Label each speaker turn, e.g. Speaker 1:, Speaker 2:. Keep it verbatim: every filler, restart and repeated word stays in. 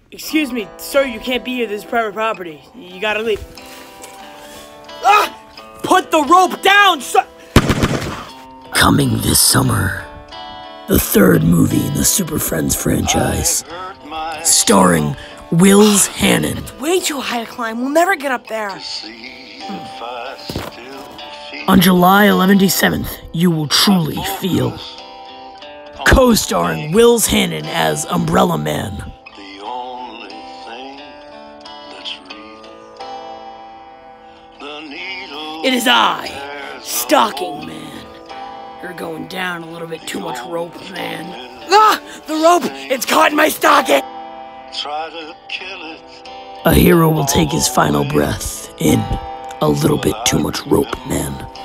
Speaker 1: Excuse me, sir, you can't be here. This is private property. You gotta leave. Ah! Put the rope down, sir!
Speaker 2: Coming this summer, the third movie in the Super Friends franchise, starring Wills Hannon.
Speaker 1: Way too high to climb. We'll never get up there.
Speaker 2: Hmm. On July eleventh seventh, you will truly feel. Co-starring Wills Hannon as Umbrella Man.
Speaker 1: It is I, Stocking Man. You're going down a little bit too much rope, man. Ah! The rope! It's caught in my stocking!
Speaker 2: A hero will take his final breath in a little bit too much rope, man.